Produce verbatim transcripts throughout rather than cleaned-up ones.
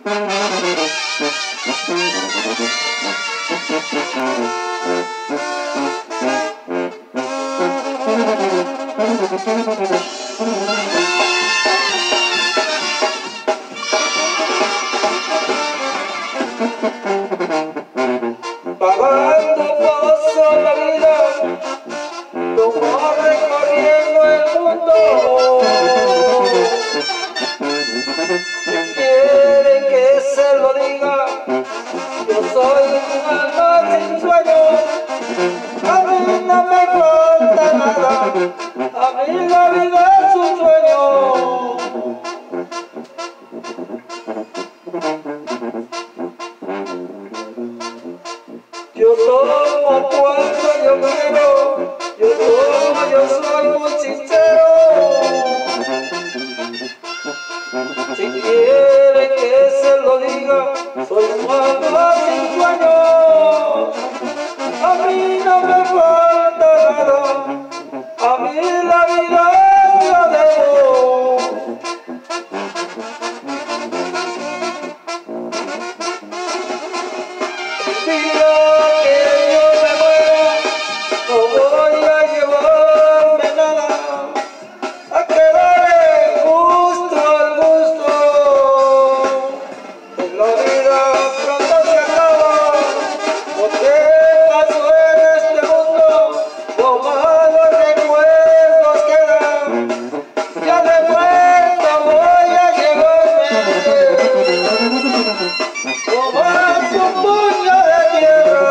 Pagando paso la vida, como recorriendo el mundo. Si quieren que se lo diga, yo soy un alma sin sueño. A mí no me falta nada, a mí la vida es un sueño. Yo tomo cuando yo quiero, yo tomo, yo soy muy sincero. Si quiere que se lo diga, soy un alma sin sueño. A mí no me falta nada, a mí la vida la debo. El día que yo me muera, no voy a llevarme nada, a quedarme justo al gusto. En la vida pronto se acaba, porque pasó en este mundo, los malos recuerdos quedan. Ya de vuelta voy a llevarme, tomar su puño de tierra.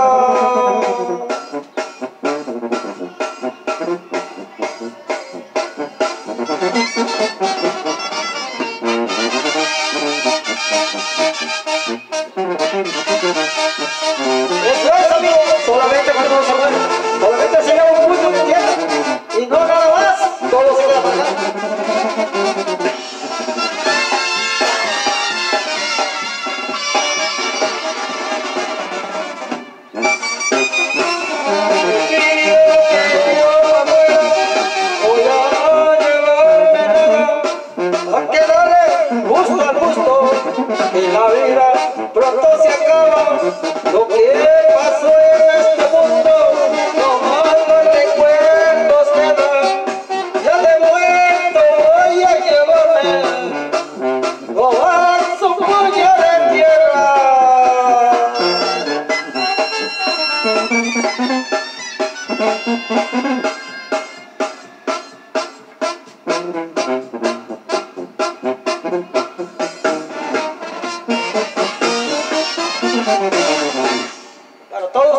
Eso es, amigos, solamente cuando se muere, solamente se lleva un puño de tierra y no nada más, todo se queda para acá. Gusto al gusto, que la vida pronto se acaba. Lo que pasó en este mundo, no malos recuerdos quedan. Ya de muerto voy a llevarme, tomar su puño de tierra. Para todos.